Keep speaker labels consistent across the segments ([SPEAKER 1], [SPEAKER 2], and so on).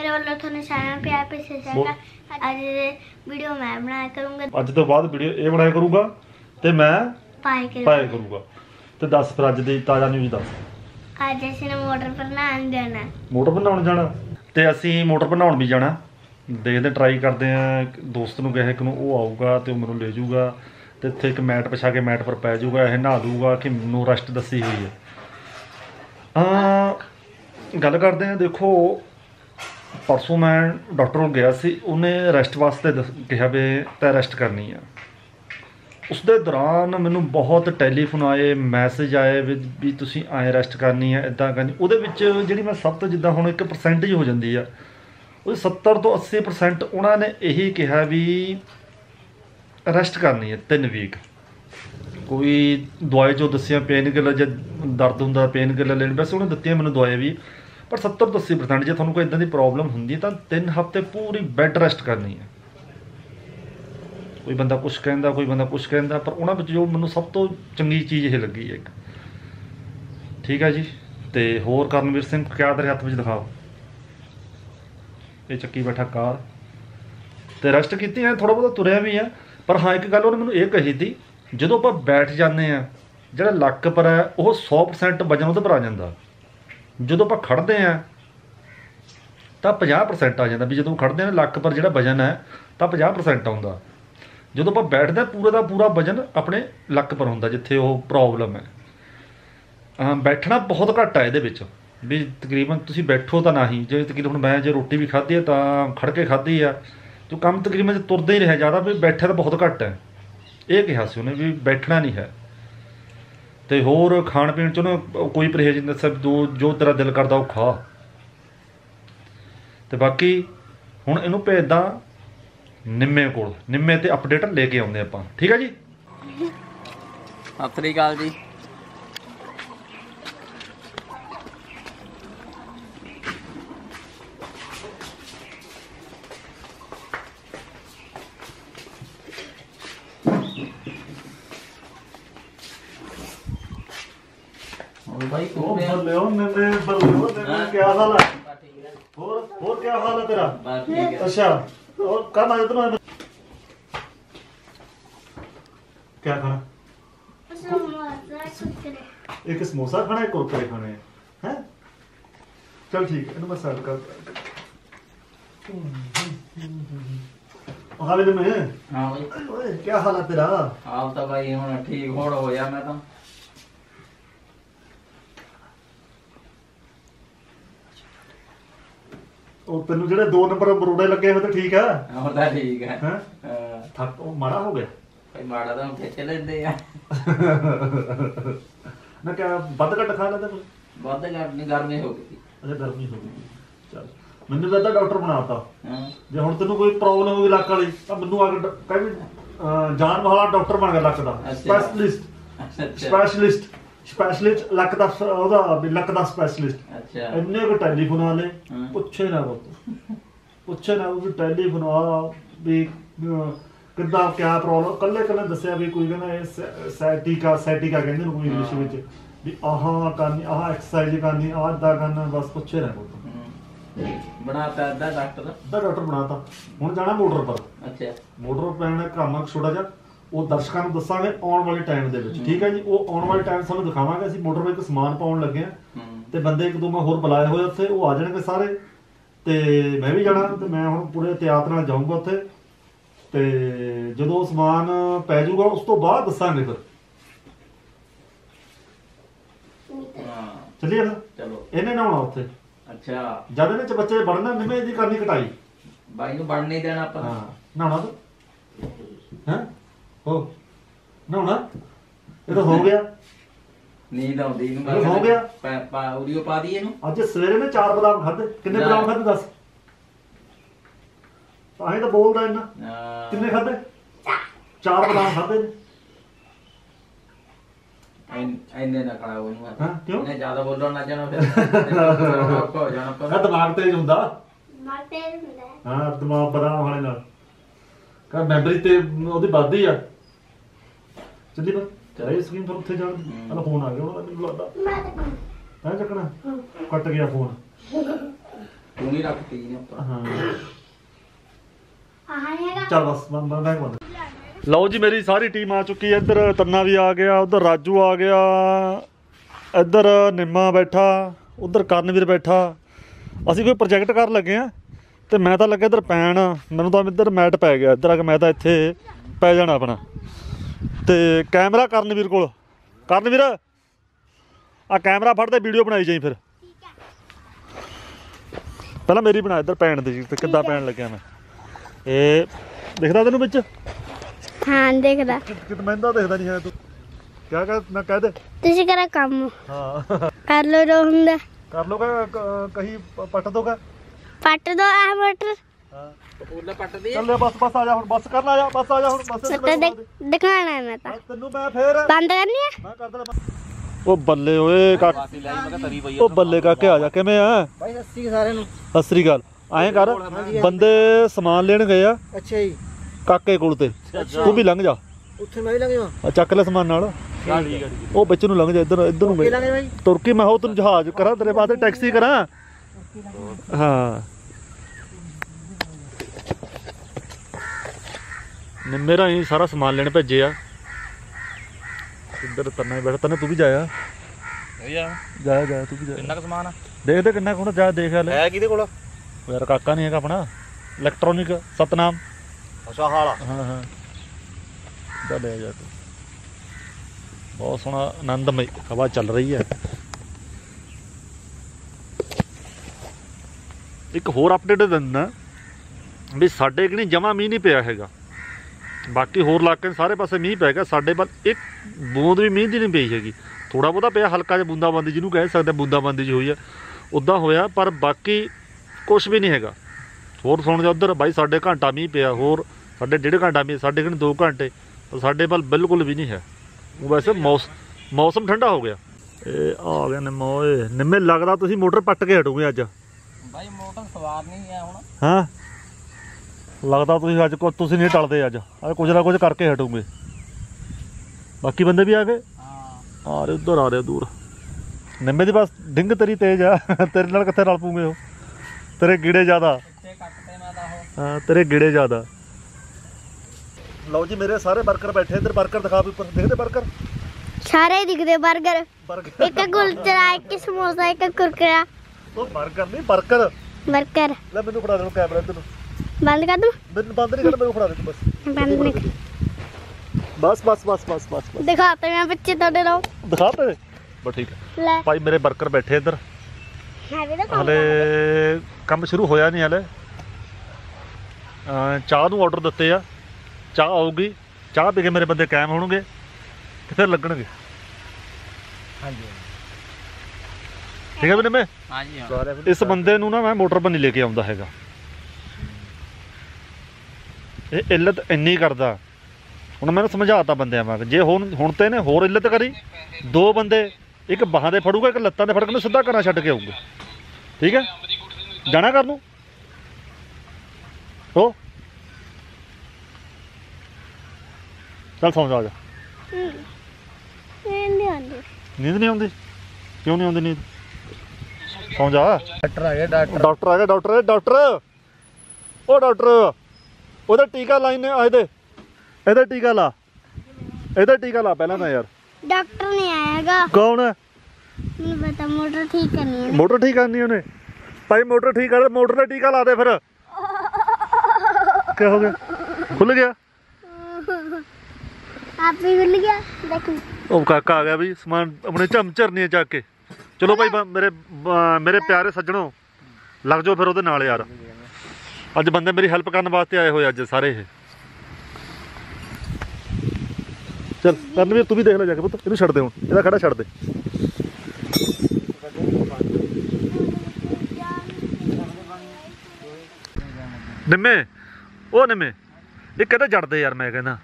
[SPEAKER 1] मेरे वालों थोड़ा सारा प्यार पे से सका आज वीडियो मैं बनाया करूंगा
[SPEAKER 2] ਅੱਜ ਤੋਂ ਬਾਅਦ ਵੀਡੀਓ ਇਹ ਬਣਾਇਆ ਕਰੂਗਾ ਤੇ ਮੈਂ
[SPEAKER 1] पाए
[SPEAKER 2] ਪਾਇਆ ਕਰੂਗਾ ਤੇ ਦੱਸ ਫਿਰ ਅੱਜ ਦੀ ਤਾਜ਼ਾ ਨਿਊਜ਼ ਦੱਸ
[SPEAKER 1] आज ऐसे ना मोटर पर ना जाना
[SPEAKER 2] ਮੋਟਰ ਬਣਾਉਣ ਜਾਣਾ ਤੇ ਅਸੀਂ ਮੋਟਰ ਬਣਾਉਣ ਵੀ ਜਾਣਾ ਦੇਖਦੇ ਟਰਾਈ ਕਰਦੇ ਆ ਦੋਸਤ ਨੂੰ ਕਹੇ ਕਿ ਨੂੰ ਉਹ ਆਊਗਾ ਤੇ ਉਹ ਮੈਨੂੰ ਲੈ ਜਾਊਗਾ ਤੇ ਇੱਥੇ ਇੱਕ ਮੈਟ ਵਿਛਾ ਕੇ ਮੈਟ ਪਰ ਪੈ ਜਾਊਗਾ ਇਹ ਨਹਾ ਦੂਗਾ ਕਿ ਮੈਨੂੰ ਰੈਸਟ ਦੱਸੀ ਹੋਈ ਹੈ ਗੱਲ ਕਰਦੇ ਆ ਦੇਖੋ परसों मैं डॉक्टर को गया सी उन्हें रेस्ट वास्ते कहा भी तै रेस्ट करनी है उसके दौरान मैनू बहुत टैलीफोन आए मैसेज आए भी तुसी आए रेस्ट करनी है इदा करनी वो जी मैं सब तो जिदा हूँ एक परसेंटेज हो जाती है वो 70 तो 80% उन्होंने यही कहा भी रेस्ट करनी है 3 वीक कोई दवाई जो दसिया पेन किलर जो दर्द होंगे पेन किलर लेनी वैसे उन्हें दित्तियां मैनू दवाई भी पर 70 तो 80% जो थोड़ा कोई इदा की प्रॉब्लम होंगी तो 3 हफ्ते पूरी बैड रेस्ट करनी है कोई बंदा कुछ कहता कोई बंदा कुछ कहता पर उन्होंने जो मैं सब तो चंगी चीज़ ये लगी है एक ठीक है जी तो होर करनवीर सिंह क्या तेरे हथ में दिखाओ ये चक्की बैठा कार तो रेस्ट की है थोड़ा बहुत तुरया भी है पर हाँ एक गल उन्होंने मैंने ये कही थी जो आप बैठ जाते हैं जो लक पर है वह 100% वजन वो पर आ जाता जो आप खड़ते हैं तो 50% आ जाता भी जो खड़ते हैं लक पर जो वजन है तो 50% आता जो आप बैठते पूरे का पूरा वजन अपने लक पर होंगे जिथे वो प्रॉब्लम है बैठना बहुत घट है ये भी तकरीबन तुम बैठो तो ना ही जो तकरीबन मैं जो रोटी भी खाधी है तो खड़ के खाधी है तो काम तकरीबन तुरते ही रहा ज़्यादा भी बैठे तो बहुत घट है ये कहा से उन्हें भी बैठना नहीं है तो होर खाण पीण चो ना कोई परहेज नहीं दसा जो तेरा दिल करता वो खा तो बाकी हुण इनू भेजदा निम्मे कोल निम्मे ते अपडेट लेके आउंदे आपां ठीक है जी
[SPEAKER 3] सत श्री अकाल जी भाई
[SPEAKER 2] क्या हाल है और क्या हाल है तेरा अच्छा और कब आया तुम क्या खाना एक समोसा खाना है कुरकुरे खाने हैं चल ठीक है मैं सेट कर हाल में
[SPEAKER 3] हाँ भाई
[SPEAKER 2] क्या हाल है तेरा
[SPEAKER 3] हाल तो भाई हुण ठीक होड़ हो गया मैं तो
[SPEAKER 2] तेन जो 2 नंबर बरोड़े लगे हुए तो ठीक है
[SPEAKER 3] ठीक है
[SPEAKER 2] थक माड़ा हो गया
[SPEAKER 3] भाई माड़ा तो खिच लेंदे आ
[SPEAKER 2] ना क्या बद घट खा लेता कुछ
[SPEAKER 3] बद घट नहीं गर्मी हो गई
[SPEAKER 2] अच्छा गर्मी हो गई चल मैंने तो डॉक्टर बनाता जे हुण तेनू कोई प्रॉब्लम होगी लक वाली तो मैनू आके कह भी जान वाला डॉक्टर बन गया लक दा स्पैशलिस्ट स्पैशलिस्ट लक दा ओदा लक दा स्पैशलिस्ट
[SPEAKER 3] अच्छा
[SPEAKER 2] इन्ने को टेलीफोन आले पूछे ना पूछे ना वो टेलीफोन आ भी किदा क्या प्रॉब्लम कल्ले कल्ले दसया भी कोई कहना सैटिका कहंदे ने कोई इंग्लिश विच भी आह करनी आह एक्सरसाइज करनी आह दा करना बस पूछे ना
[SPEAKER 3] बनाता दा
[SPEAKER 2] डॉक्टर बनाता हुण जाना मोटर पर
[SPEAKER 3] अच्छा
[SPEAKER 2] मोटर पर काम छोटा जा वो दर्शकों को दसांगे आने वाले टाइम दे विच ठीक है जी वो आने वाले टाइम सानू दिखावांगे असीं मोटर पर एक समान पाउण लगे हैं ते बंदे एक दो मैं होर बुलाए हुए उत्थे वो आ जाणगे सारे ते मैं भी जाना ते मैं हुण पूरे एहतियात नाल जाऊंगा उत्थे ते जदों समान पै जाऊगा उस तो बाद दसांगे फिर चलिए फिर
[SPEAKER 3] चलो
[SPEAKER 2] इन्हें नहाउणा उत्थे
[SPEAKER 3] अच्छा
[SPEAKER 2] जद इहदे च बच्चे बढ़ना निम्मे दी करनी कटाई
[SPEAKER 3] भाई नूं बढ़ नहीं देना अपन
[SPEAKER 2] हां नहाउणा तो हैं हो नहाउणा ये तो हो गया
[SPEAKER 3] नींद आउंदी नूं
[SPEAKER 2] हो गया
[SPEAKER 3] पा उड़ियो पा दिए नूं
[SPEAKER 2] ਅੱਜ ਸਵੇਰੇ ਨੇ 4 ਬਦਾਮ ਖਾਦੇ ਕਿੰਨੇ ਬਦਾਮ ਖਾਦੇ ਦੱਸ ਤਾਂ ਹੀ ਤਾਂ ਬੋਲਦਾ ਇੰਨਾ ਕਿੰਨੇ ਖਾਦੇ 4 ਬਦਾਮ ਖਾਦੇ
[SPEAKER 3] ਇੰਨੇ ਨਾ ਖੜਾ ਉਹਨੂੰ
[SPEAKER 2] ਹਾਂ ਕਿਉਂ
[SPEAKER 3] ਨੇ ਜ਼ਿਆਦਾ ਬੋਲਣ ਲੱਗ ਜਾਣਾ ਫਿਰ ਹੋ ਜਾਣਾ
[SPEAKER 2] ਇਹ ਦਿਮਾਗ ਤੇਜ਼ ਹੁੰਦਾ
[SPEAKER 1] दिमाग तेज ਹੁੰਦਾ ਹੈ
[SPEAKER 2] ਹਾਂ ਦਿਮਾਗ ਬਦਾਮ ਖਾਣੇ ਨਾਲ ਕਾ ਮੈਮਰੀ ਤੇ ਉਹਦੀ ਵੱਧਦੀ ਆ ਚੱਲੀ ਪਰ ਚਾਹੇ ਸਕਰੀਨ ਪਰ ਉੱਥੇ ਜਾਣ ਪਹਿਲਾਂ ਫੋਨ ਆ ਗਿਆ ਉਹਨਾਂ ਦਾ ਮੈਨੂੰ ਲੱਗਦਾ
[SPEAKER 1] ਮੈਂ ਤਾਂ
[SPEAKER 2] ਹੈ ਚੱਕਣਾ ਕੱਟ ਗਿਆ ਫੋਨ
[SPEAKER 3] ਤੂੰ ਨਹੀਂ ਰੱਖਤੀ ਨੇ ਉੱਪਰ
[SPEAKER 2] ਹਾਂ
[SPEAKER 1] ਆਹ ਨਹੀਂ ਹੈਗਾ
[SPEAKER 2] ਚੱਲ ਬਸ ਮੈਂ ਬੰਦ। ਲਓ ਜੀ ਮੇਰੀ ਸਾਰੀ ਟੀਮ ਆ ਚੁੱਕੀ ਹੈ। ਇੱਧਰ ਤੰਨਾ ਵੀ ਆ ਗਿਆ, ਉਧਰ ਰਾਜੂ ਆ ਗਿਆ, ਇੱਧਰ ਨਿੰਮਾ ਬੈਠਾ, ਉਧਰ ਕਰਨਵੀਰ ਬੈਠਾ। ਅਸੀਂ ਕੋਈ ਪ੍ਰੋਜੈਕਟ ਕਰਨ ਲੱਗੇ ਆ ਤੇ ਮੈਂ ਤਾਂ ਲੱਗਿਆ ਇੱਧਰ ਪੈਣ, ਮੈਨੂੰ ਤਾਂ ਇੱਧਰ ਮੈਟ ਪੈ ਗਿਆ। ਇੱਧਰ ਆ ਕੇ ਮੈਂ ਤਾਂ ਇੱਥੇ ਪੈ ਜਾਣਾ ਆਪਣਾ। ਤੇ ਕੈਮਰਾ ਕਰਨਵੀਰ ਕੋਲ। ਕਰਨਵੀਰ ਆ ਕੈਮਰਾ ਫੜ ਤੇ ਵੀਡੀਓ ਬਣਾਈ ਜਾਈ ਫਿਰ। ਪਹਿਲਾਂ ਮੇਰੀ ਬਣਾ ਇੱਧਰ ਪੈਣ ਦੀ ਤੇ ਕਿੱਦਾਂ ਪੈਣ ਲੱਗਿਆ ਮੈਂ। ਇਹ ਦਿਖਦਾ ਤੈਨੂੰ ਵਿੱਚ?
[SPEAKER 1] ਹਾਂ ਦੇਖਦਾ।
[SPEAKER 2] ਕਿਤੇ ਮਹਿੰਦਾ ਦਿਖਦਾ ਨਹੀਂ ਹੈ ਤੂੰ। ਕਿਆ ਮੈਂ ਕਹਿ ਦੇ
[SPEAKER 1] ਤੁਸੀਂ ਕਰਾ ਕੰਮ
[SPEAKER 2] ਹਾਂ
[SPEAKER 1] ਕਰ ਲੋ ਜੋ ਹੁੰਦਾ
[SPEAKER 2] ਕਰ ਲੋ ਕਹੀਂ ਪੱਟ ਦੋਗਾ
[SPEAKER 1] ਪੱਟ ਦੋ ਆ ਮਟਰ
[SPEAKER 2] ਹਾਂ
[SPEAKER 3] ਉਹਨੇ ਪੱਟਦੀ
[SPEAKER 2] ਚੱਲ ਬਸ ਆ ਜਾ ਹੁਣ ਬਸ ਕਰਨਾ ਆ ਜਾ ਬਸ ਆ ਜਾ ਹੁਣ ਬਸ
[SPEAKER 1] ਦਿਖਾਣਾ ਹੈ ਮੈਂ ਤਾਂ
[SPEAKER 2] ਤੈਨੂੰ ਮੈਂ ਫੇਰ
[SPEAKER 1] ਬੰਦ ਕਰਨੀ ਹੈ
[SPEAKER 2] ਮੈਂ ਕਰ ਦੇਣਾ। ਉਹ ਬੱਲੇ ਓਏ ਕਾਕੇ ਉਹ ਬੱਲੇ ਕਾਕੇ ਆ ਜਾ ਕਿਵੇਂ ਆ
[SPEAKER 3] ਭਾਈ ਸੱਸੀ ਸਾਰਿਆਂ ਨੂੰ
[SPEAKER 2] ਸਤਿ ਸ੍ਰੀ ਅਕਾਲ। ਐਂ ਕਰ ਬੰਦੇ ਸਮਾਨ ਲੈਣ ਗਏ ਆ
[SPEAKER 3] ਅੱਛਾ ਜੀ
[SPEAKER 2] ਕਾਕੇ ਕੋਲ ਤੇ ਤੂੰ ਵੀ ਲੰਘ ਜਾ
[SPEAKER 3] ਉੱਥੇ ਮੈਂ ਵੀ ਲੱਗ ਜਾਵਾਂ
[SPEAKER 2] ਚੱਕ ਲੈ ਸਮਾਨ ਨਾਲ ਉਹ ਵਿੱਚ ਨੂੰ ਲੰਘ ਜਾ ਇੱਧਰ ਨੂੰ ਤੁਰਕੀ ਮੈਂ ਹੋ ਤੈਨੂੰ ਜਹਾਜ਼ ਕਰਾਂ ਤੇਰੇ ਵਾਸਤੇ ਟੈਕਸੀ ਕਰਾਂ ਹਾਂ। ਮੇਰਾ ਹੀ ਸਾਰਾ ਸਮਾਨ ਲੈਣ ਭੇਜੇ ਆ। ਇੱਧਰ ਤੰਨਾ ਹੀ ਬੈਠਾ। ਤੰਨਾ ਤੂੰ ਵੀ ਜਾਇਆ ਜਾਇਆ ਤੂੰ ਵੀ ਜਾ।
[SPEAKER 3] ਕਿੰਨਾ ਕੁ ਸਮਾਨ ਆ
[SPEAKER 2] ਦੇਖਦੇ ਕਿੰਨਾ ਕੁ ਜਾ ਦੇਖ ਲੈ
[SPEAKER 3] ਹੈ ਕਿਹਦੇ ਕੋਲ?
[SPEAKER 2] ਯਾਰ ਕਾਕਾ ਨਹੀਂ ਹੈਗਾ ਆਪਣਾ ਇਲੈਕਟ੍ਰੋਨਿਕ ਸਤਨਾਮ।
[SPEAKER 3] ਅੱਛਾ ਹਾਲਾ
[SPEAKER 2] ਹਾਂ ਜਾ ਲੈ ਜਾ ਤੂੰ। ਬਹੁਤ ਸੋਹਣਾ ਆਨੰਦਮਈ ਹਵਾ ਚੱਲ ਰਹੀ ਹੈ। ਇੱਕ ਹੋਰ ਅਪਡੇਟ ਦਿੰਦਾ ਵੀ ਸਾਡੇ ਕਿ ਨਹੀਂ ਜਮਾ ਮੀਂਹ ਨਹੀਂ ਪਿਆ ਹੈਗਾ। ਬਾਕੀ ਹੋਰ ਇਲਾਕੇ ਸਾਰੇ ਪਾਸੇ ਮੀਂਹ ਪੈ ਗਿਆ, ਸਾਡੇ ਵੱਲ ਇੱਕ ਬੂੰਦ ਵੀ ਮੀਂਹ ਦੀ ਨਹੀਂ ਪਈ ਹੈਗੀ। ਥੋੜਾ ਬਹੁਤਾ ਪਿਆ ਹਲਕਾ ਜਿਹਾ ਬੂੰਦਾਬਾਂਦੀ ਜਿਹਨੂੰ ਕਹਿ ਸਕਦੇ ਬੂੰਦਾਬਾਂਦੀ ਜਿਹੀ ਹੋਈ ਆ ਉੱਦਾਂ ਹੋਇਆ, ਪਰ ਬਾਕੀ ਕੁਛ ਵੀ ਨਹੀਂ ਹੈਗਾ। ਹੋਰ ਸੁਣ ਜਾ ਉੱਧਰ ਬਾਈ ਸਾਡੇ ਘੰਟਾ ਮੀਂਹ ਪਿਆ, ਹੋਰ ਸਾਡੇ 1.5 ਘੰਟਾ ਮੀਂਹ, ਸਾਡੇ ਕਿਹਨੇ 2 ਘੰਟੇ, ਸਾਡੇ ਵੱਲ ਬਿਲਕੁਲ ਵੀ ਨਹੀਂ ਹੈ। ਵੈਸੇ ਮੌਸਮ ਠੰਡਾ ਹੋ ਗਿਆ। ਇਹ ਆ ਗਿਆ ਨਿੰਮਾ ਓਏ। ਨਿੰਮੇ ਲੱਗਦਾ ਤੁਸੀਂ ਮੋਟਰ ਪੱਟ ਕੇ ਹਟੋਗੇ ਅੱਜ।
[SPEAKER 3] ਭਾਈ ਮੋਟਰ ਸਵਾਰ ਨਹੀਂ ਹੈ ਹੁਣ।
[SPEAKER 2] ਹਾਂ ਲੱਗਦਾ ਤੁਸੀਂ ਅੱਜ ਤੁਸੀਂ ਨਹੀਂ ਟਲਦੇ ਅੱਜ ਕੁਝ ਨਾ ਕੁਝ ਕਰਕੇ ਹਟੋਗੇ। ਬਾਕੀ ਬੰਦੇ ਵੀ ਆ ਗਏ ਆ ਰਹੇ ਉੱਧਰ ਆ ਰਹੇ ਦੂਰ। ਨਿੰਮੇ ਦੀ ਬਸ ਡਿੰਗ ਤੇਰੀ ਤੇਜ਼ ਆ, ਤੇਰੇ ਨਾਲ ਕਿੱਥੇ ਰਲ ਪੂਗੇ ਉਹ। ਤੇਰੇ ਗੀੜੇ ਜ਼ਿਆਦਾ ਹਾਂ ਤੇਰੇ ਗੀੜੇ ਜ਼ਿਆਦਾ। ਲਓ ਜੀ ਮੇਰੇ ਸਾਰੇ ਵਰਕਰ ਬੈਠੇ ਇੱਧਰ। ਵਰਕਰ ਦਿਖਾ ਉੱਪਰ ਦੇਖਦੇ ਵਰਕਰ
[SPEAKER 1] ਸਾਰੇ ਦਿਖਦੇ 버ਗਰ ਇੱਕ ਕੁਲਚਾ ਇੱਕ ਸਮੋਸਾ ਇੱਕ ਕੁਰਕਰਾ।
[SPEAKER 2] ਉਹ 버ਗਰ ਨਹੀਂ 버ਗਰ
[SPEAKER 1] 버ਗਰ।
[SPEAKER 2] ਲੈ ਮੈਨੂੰ ਫੜਾ ਦੇ ਕੈਮਰਾ ਇੱਧਰ ਨੂੰ।
[SPEAKER 1] ਬੰਦ ਕਰ ਦੂੰ?
[SPEAKER 2] ਮੈਨੂੰ ਬੰਦ ਨਹੀਂ ਕਰ ਮੈਨੂੰ ਫੜਾ ਦੇ ਤੂੰ ਬਸ।
[SPEAKER 1] ਬੰਦ ਨਹੀਂ ਕਰ
[SPEAKER 2] ਬਸ
[SPEAKER 1] ਦਿਖਾਤੇ ਮੈਂ ਬੱਚੇ ਤੁਹਾਡੇ ਨਾਲ
[SPEAKER 2] ਦਿਖਾਤੇ ਬਸ ਠੀਕ ਹੈ।
[SPEAKER 1] ਲੈ
[SPEAKER 2] ਭਾਈ ਮੇਰੇ ਵਰਕਰ ਬੈਠੇ ਇੱਧਰ।
[SPEAKER 1] ਮੈਂ ਵੀ ਦਿਖਾਉਂਦਾ।
[SPEAKER 2] ਹਲੇ ਕੰਮ ਸ਼ੁਰੂ ਹੋਇਆ ਨਹੀਂ ਹਲੇ। ਚਾਹ ਨੂੰ ਆਰਡਰ ਦਿੱਤੇ ਆ, ਚਾਹ ਆਊਗੀ, ਚਾਹ ਪੀ ਕੇ ਮੇਰੇ ਬੰਦੇ ਕਾਇਮ ਹੋਣਗੇ ਤੇ ਫਿਰ ਲੱਗਣਗੇ।
[SPEAKER 3] ਹਾਂਜੀ
[SPEAKER 2] ਠੀਕ ਹੈ ਵੀ ਨਿੰਮੇ?
[SPEAKER 3] ਹਾਂਜੀ
[SPEAKER 2] ਇਸ ਬੰਦੇ ਨੂੰ ਨਾ ਮੈਂ ਮੋਟਰ ਪਰ ਨਹੀਂ ਲੈ ਕੇ ਆਉਂਦਾ ਹੈਗਾ। ਇਹ ਇੱਲਤ ਇੰਨੀ ਕਰਦਾ। ਹੁਣ ਮੈਨੂੰ ਸਮਝਾਤਾ ਬੰਦਿਆਂ ਵਾਂਗ, ਜੇ ਹੁਣ ਤੇ ਨੇ ਹੋਰ ਇੱਲਤ ਕਰੀ 2 ਬੰਦੇ ਇੱਕ ਬਾਹਾਂ ਦੇ ਫੜੂਗਾ ਇੱਕ ਲੱਤਾਂ ਦੇ ਫੜ ਕੇ ਸਿੱਧਾ ਘਰਾਂ ਛੱਡ ਕੇ ਆਊਗਾ। ਠੀਕ ਹੈ ਜਾਣਾ ਕਰ ਨੂੰ ਹੋ ਚੱਲ ਸੌਂ ਜਾ। ਨੀਂਦ ਨਹੀਂ ਆਉਂਦੀ? ਕਿਉਂ ਨਹੀਂ ਆਉਂਦੀ ਨੀਂਦ? ਸੌਂ ਜਾ।
[SPEAKER 3] ਡਾਕਟਰ ਆ ਗਿਆ ਡਾਕਟਰ
[SPEAKER 2] ਆ ਗਿਆ ਡਾਕਟਰ ਉਹ ਡਾਕਟਰ ਉਹਦਾ ਟੀਕਾ ਲਾਈਨ ਇਹਦਾ ਟੀਕਾ ਲਾ ਪਹਿਲਾਂ ਤਾਂ ਯਾਰ।
[SPEAKER 1] ਡਾਕਟਰ ਨਹੀਂ ਆਏਗਾ।
[SPEAKER 2] ਕੌਣ ਹੈ?
[SPEAKER 1] ਮੈਨੂੰ ਪਤਾ ਮੋਟਰ ਠੀਕ ਕਰਨੀ ਹੈ।
[SPEAKER 2] ਮੋਟਰ ਠੀਕ ਕਰਨੀ ਉਹਨੇ? ਭਾਈ ਮੋਟਰ ਠੀਕ ਕਰ, ਮੋਟਰ ਦਾ ਟੀਕਾ ਲਾ ਦੇ ਫਿਰ। ਕੀ ਹੋ ਗਿਆ? ਖੁੱਲ ਗਿਆ?
[SPEAKER 1] ਆਪ ਵੀ ਖੁੱਲ ਗਿਆ ਦੇਖੋ।
[SPEAKER 2] ਉਹ ਕਾਕਾ ਆ ਗਿਆ ਵੀ ਸਮਾਨ ਆਪਣੇ ਝਰਨੀਆਂ ਚੱਕ ਕੇ। ਚਲੋ ਭਾਈ ਮੇਰੇ ਪਿਆਰੇ ਸੱਜਣੋ ਲੱਗ ਜਾਓ ਫਿਰ ਉਹਦੇ ਨਾਲ ਯਾਰ। ਅੱਜ ਬੰਦੇ ਮੇਰੀ ਹੈਲਪ ਕਰਨ ਵਾਸਤੇ ਆਏ ਹੋਏ ਅੱਜ ਸਾਰੇ ਇਹ। ਚੱਲ ਕਰਨ ਵੀ ਤੂੰ ਵੀ ਦੇਖ ਲੈ ਜਾ ਕੇ ਪੁੱਤ। ਇਹਨੂੰ ਛੱਡ ਦੇ ਹੁਣ, ਇਹਦਾ ਖੜਾ ਛੱਡ ਦੇ। ਨਿੰਮੇ ਇਹ ਕਹਿੰਦਾ ਜੜ ਦੇ ਯਾਰ। ਮੈਂ ਕਹਿੰਦਾ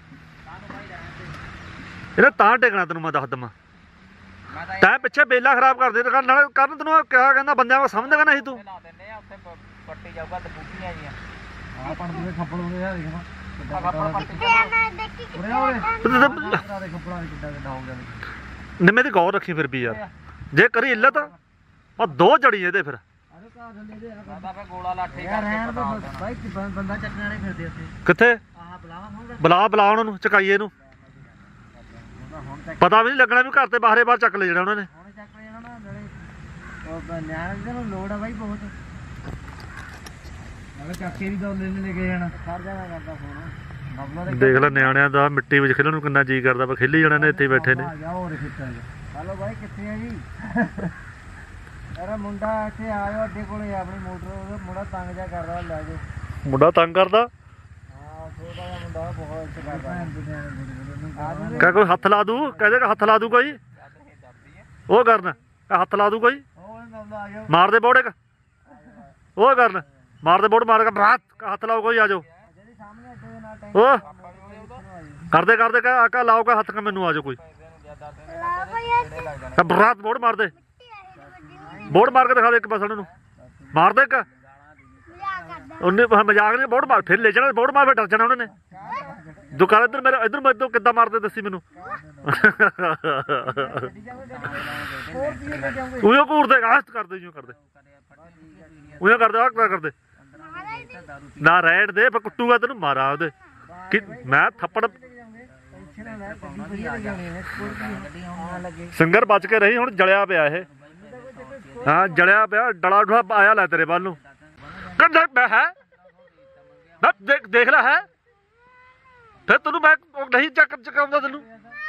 [SPEAKER 2] ਇਹਨੇ ਤਾਂ ਟੇਕਣਾ ਤੈਨੂੰ ਮੈਂ ਦੱਸ ਦਵਾਂ। ਤੈਂ ਪਿੱਛੇ ਬੇਲਾ ਖਰਾਬ ਕਰ ਦੇ ਨਾਲ ਕਰਨ ਤੈਨੂੰ ਕਿਹਾ ਕਹਿੰਦਾ ਬੰਦਿਆਂ ਨੂੰ ਸਮਝਦਾ ਨਹੀਂ ਤੂੰ।
[SPEAKER 3] ਪੱਟੀ ਜਾਊਗਾ ਤੇ ਬੂਟੀਆਂ ਜੀਆਂ ਆ ਪਣ ਦੇ ਖੱਪੜ ਹੋ ਗਿਆ ਦੇਖਣਾ ਨਿੰਮੇ ਦੀ ਗੌਰ ਰੱਖੀ ਫਿਰ ਵੀ ਯਾਰ। ਜੇ ਕਰੀ ਇੱਲਤ ਆ 2 ਜੜੀ ਇਹਦੇ ਫਿਰ ਦਾਦਾ ਫੇ ਗੋਲਾ ਲਾਠੀ ਕਰਕੇ
[SPEAKER 4] ਭਾਈ ਬੰਦਾ ਚੱਕਣ ਵਾਲੇ ਫਿਰਦੇ ਉੱਥੇ
[SPEAKER 2] ਕਿੱਥੇ
[SPEAKER 4] ਆਹ ਬੁਲਾਵਾ ਫੋਨ
[SPEAKER 2] ਬੁਲਾ ਉਹਨਾਂ ਨੂੰ ਚਕਾਈਏ ਇਹਨੂੰ ਪਤਾ ਵੀ ਨਹੀਂ ਲੱਗਣਾ ਵੀ ਘਰ ਤੇ ਬਾਹਰੇ ਬਾਹਰ ਚੱਕ ਲੈ ਜਿਹੜਾ ਉਹਨਾਂ ਨੇ
[SPEAKER 4] ਹੁਣ ਚੱਕ ਲੈਣਾ ਨਾ ਨਾਲੇ ਉਹ ਨਿਆਣੇ ਨੂੰ ਲੋੜ ਆ ਬਾਈ ਬਹੁਤ ਨਾਲੇ ਚੱਕ ਕੇ ਵੀ ਦੋ ਲੈ ਕੇ ਜਾਣਾ ਸਰ ਜਾਣਾ ਕਰਦਾ ਫੋਨ ਬਬਲਾ ਦੇ
[SPEAKER 2] ਦੇਖ ਲੈ ਨਿਆਣਿਆਂ ਦਾ ਮਿੱਟੀ ਵਿੱਚ ਖੇਲਣ ਨੂੰ ਕਿੰਨਾ ਜੀ ਕਰਦਾ ਪਰ ਖੇਲੀ ਜਾਣਾ ਨੇ ਇੱਥੇ ਹੀ ਬੈਠੇ ਨੇ
[SPEAKER 4] ਜਾਓ ਹਲੋ ਭਾਈ ਕਿੱਥੇ ਆ ਜੀ ਅਰੇ ਮੁੰਡਾ ਇੱਥੇ ਆਇਓ ਅੱਡੇ ਕੋਲੇ ਆਪਣੀ ਮੋਟਰ ਮੁੰਡਾ ਤੰਗ ਜਾ ਕਰਦਾ ਲੈ ਜਾਓ
[SPEAKER 2] ਮੁੰਡਾ ਤੰਗ ਕਰਦਾ
[SPEAKER 4] ਹਾਂ ਛੋਟਾ ਜਿਹਾ ਮੁੰਡਾ ਬਹੁਤ ਕਰਦਾ
[SPEAKER 2] ਕਹ ਕੋਈ ਹੱਥ ਲਾ ਦੂ ਕਹਦੇ ਹੱਥ ਲਾ ਦੂ ਕੋਈ ਉਹ ਕਰਨ ਹੱਥ ਲਾ ਦੂ ਕੋਈ ਮਾਰ ਦੇ ਬੋੜ ਇੱਕ ਉਹ ਕਰਨ ਮਾਰ ਦੇ ਬੋੜ ਮਾਰ ਕੇ ਬਰਾਤ ਹੱਥ ਲਾਓ ਕੋਈ ਆ ਜਾਓ ਉਹ ਕਰਦੇ ਆਕਾ ਲਾਓ ਕਾ ਹੱਥ ਮੈਨੂੰ ਆ ਜਾਓ ਕੋਈ ਬਰਾਤ ਬੋੜ ਮਾਰ ਦੇ ਬੋੜ ਮਾਰ ਕੇ ਦਿਖਾ ਦੇ ਇੱਕ ਬਸ ਨੂੰ ਮਾਰ ਦੇ ਇੱਕ ਉਹਨੇ ਮਜ਼ਾਕ ਨਹੀਂ ਬੋੜ ਮਾਰ ਫਿਰ ਲੈ ਜਾਣਾ ਬੋੜ ਮਾਰ ਫਿਰ ਡਰ ਜਾਣਾ ਉਹਨਾਂ ਨੇ ਦੁਕਾਨ ਇੱਧਰ ਮੇਰੇ ਇੱਧਰ ਮੈਂ ਤੋਂ ਕਿੱਦਾਂ ਮਾਰਦੇ ਦੱਸੀ ਮੈਨੂੰ ਉਹ ਘੂਰਦੇ ਆਸਤ ਕਰਦੇ ਜਿਉਂ ਕਰਦੇ ਉਹ ਕਰਦੇ ਆ ਕਰਦੇ ਨਾ ਰੈਡ ਦੇ ਪਰ ਕੁੱਟੂਗਾ ਤੈਨੂੰ ਮਾਰਾ ਉਹਦੇ ਕਿ ਮੈਂ ਥੱਪੜ ਸਿੰਗਰ ਬਚ ਕੇ ਰਹੀ ਹੁਣ ਜਲਿਆ ਪਿਆ ਇਹ ਹਾਂ ਜਲਿਆ ਪਿਆ ਡਲਾ ਡੁਲਾ ਆਇਆ ਲੈ ਤੇਰੇ ਵੱਲ ਨੂੰ ਮੈਂ ਹੈ ਮੈਂ ਦੇਖ ਲੈ ਹੈ ਫਿਰ ਤੈਨੂੰ ਮੈਂ ਨਹੀਂ ਚਕਾਉਂਦਾ ਤੈਨੂੰ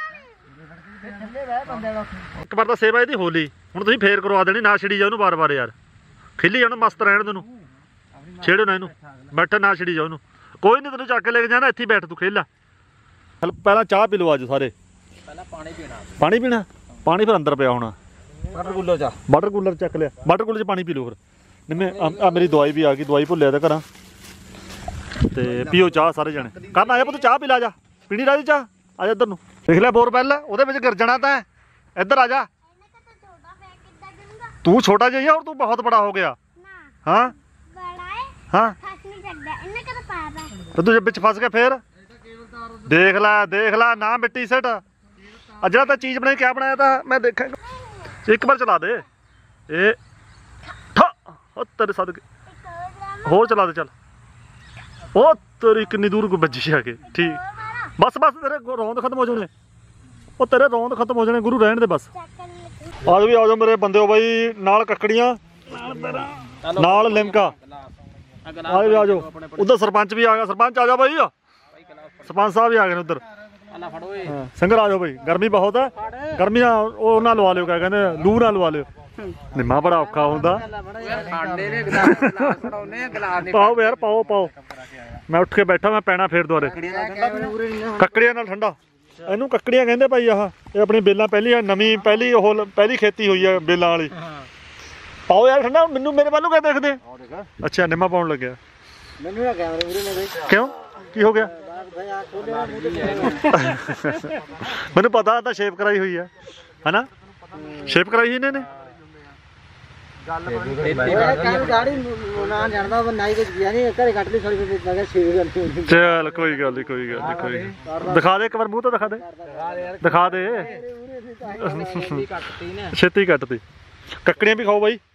[SPEAKER 2] ਇੱਕ ਵਾਰ ਤਾਂ ਸੇਵਾ ਇਹਦੀ ਹੋਲੀ ਹੁਣ ਤੁਸੀਂ ਫੇਰ ਕਰਵਾ ਦੇਣੀ ਨਾ ਛਿੜੀ ਜਾ ਉਹਨੂੰ ਵਾਰ-ਵਾਰ ਯਾਰ ਖੇਲੀ ਜਾਣ ਮਸਤ ਰਹਿਣ ਤੈਨੂੰ ਛੇੜੋ ਨਾ ਇਹਨੂੰ ਬੈਠ ਨਾ ਛਿੜੀ ਜਾ ਉਹਨੂੰ ਕੋਈ ਨਹੀਂ ਤੈਨੂੰ ਚੱਕ ਕੇ ਲੈ ਕੇ ਜਾਣਾ ਇੱਥੇ ਬੈਠ ਤੂੰ ਖੇਲਾ ਚਲ ਪਹਿਲਾਂ ਚਾਹ ਪੀ ਲਓ ਅੱਜ ਸਾਰੇ
[SPEAKER 3] ਪਹਿਲਾਂ ਪਾਣੀ
[SPEAKER 2] ਪੀਣਾ ਪਾਣੀ ਫਿਰ ਅੰਦਰ ਪਿਆ ਹੋਣਾ
[SPEAKER 3] ਵਾਟਰ
[SPEAKER 2] ਕੂਲਰ ਚੱਕ ਲਿਆ ਵਾਟਰ ਕੂਲਰ 'ਚ ਪਾਣੀ ਪੀ ਲਓ ਫਿਰ ਨਿੰਮੇ ਆ ਮੇਰੀ ਦਵਾਈ ਵੀ ਆ ਗਈ ਦਵਾਈ ਭੁੱਲਿਆ ਤਾਂ ਘਰਾਂ ਤੇ ਪੀਓ ਚਾਹ ਸਾਰੇ ਜਣੇ ਕਰਨ ਆਇਆ ਪੁੱਤ ਚਾਹ ਪੀ ਲਾ ਜਾ ਪੀਣੀ ਰਾਜੀ ਚਾਹ ਆ ਜਾ ਇੱਧਰ ਨੂੰ ਦੇਖ ਲੈ ਬੋਰਵੈਲ ਉਹਦੇ ਵਿੱਚ ਗਿਰ ਜਾਣਾ ਤਾਂ ਇੱਧਰ ਆ ਜਾ ਤੂੰ ਛੋਟਾ ਜਿਹਾ ਔਰ ਤੂੰ ਬਹੁਤ ਬੜਾ ਹੋ ਗਿਆ ਹਾਂ ਹਾਂ ਤੇ ਤੂੰ ਜੇ ਵਿੱਚ ਫਸ ਗਿਆ ਫੇਰ ਦੇਖ ਲੈ ਨਾ ਮਿੱਟੀ ਸਿੱਟ ਅੱਜ ਜਿਹੜਾ ਤਾਂ ਚੀਜ਼ ਬਣਾਈ ਕਿਆ ਬਣਾਇਆ ਤਾਂ ਮੈਂ ਦੇਖਾਂਗਾ ਇੱਕ ਵਾਰ ਚਲਾ ਦੇ ਇਹ ਉਹ ਤੇਰੇ ਸਦਕੇ ਹੋਰ ਚਲਾ ਦੇ ਚੱਲ ਉਹ ਤੇਰੀ ਕਿੰਨੀ ਦੂਰ ਵੱਜੀ ਆ ਕੇ ਠੀਕ ਬਸ ਤੇਰੇ ਰੌਂਦ ਖਤਮ ਹੋ ਜਾਣੇ ਉਹ ਤੇਰੇ ਰੌਂਦ ਖਤਮ ਹੋ ਜਾਣੇ ਗੁਰੂ ਰਹਿਣ ਦੇ ਬਸ ਆ ਜਾਓ ਮੇਰੇ ਬੰਦੇ ਹੋ ਬਾਈ ਨਾਲ ਕੱਕੜੀਆਂ ਨਾਲ ਲਿਮਕਾ ਆ ਜਾਓ ਉਧਰ ਸਰਪੰਚ ਵੀ ਆ ਗਿਆ ਸਰਪੰਚ ਆ ਜਾ ਬਾਈ ਸਰਪੰਚ ਸਾਹਿਬ ਵੀ ਆ ਗਏ ਨੇ ਉਧਰ ਸਿੰਗਰ ਆ ਜਾਓ ਬਾਈ ਗਰਮੀ ਬਹੁਤ ਹੈ ਗਰਮੀ ਉਹ ਨਾ ਲਵਾ ਲਿਓ ਕਿਆ ਕਹਿੰਦੇ ਲੂ ਨਾ ਲਵਾ ਲਿਓ ਨਿੰਮਾ ਬੜਾ ਔਖਾ ਹੁੰਦਾ ਪਾਓ ਯਾਰ ਪਾਓ ਮੈਂ ਉੱਠ ਕੇ ਬੈਠਾ ਮੈਂ ਪੈਣਾ ਫੇਰ ਦੁਆਰੇ ਕੱਕੜੀਆਂ ਨਾਲ ਠੰਡਾ ਇਹਨੂੰ ਕੱਕੜੀਆਂ ਕਹਿੰਦੇ ਭਾਈ ਆਹ ਇਹ ਆਪਣੀ ਬੇਲਾਂ ਪਹਿਲੀ ਖੇਤੀ ਹੋਈ ਆ ਬੇਲਾਂ ਵਾਲੀ ਪਾਓ ਯਾਰ ਠੰਡਾ ਮੈਨੂੰ ਮੇਰੇ ਵੱਲੋਂ ਕਿਆ ਦੇਖਦੇ ਅੱਛਾ ਨਿੰਮਾ ਪਾਉਣ ਲੱਗਿਆ ਕਿਉਂ ਕੀ ਹੋ ਗਿਆ ਮੈਨੂੰ ਪਤਾ ਤਾਂ ਸ਼ੇਪ ਕਰਾਈ ਹੋਈ ਆ ਹਨਾ ਸ਼ੇਪ ਕਰਾਈ ਹੋਈ ਇਹਨਾਂ ਨੇ ਚੱਲ ਕੋਈ ਗੱਲ ਨਹੀਂ ਦਿਖਾ ਦੇ ਇੱਕ ਵਾਰ ਮੂੰਹ ਤਾਂ ਦਿਖਾ ਦੇ ਛੇਤੀ ਕੱਟਤੀ ਕੱਕੜੀਆਂ ਵੀ ਖਾਓ ਬਾਈ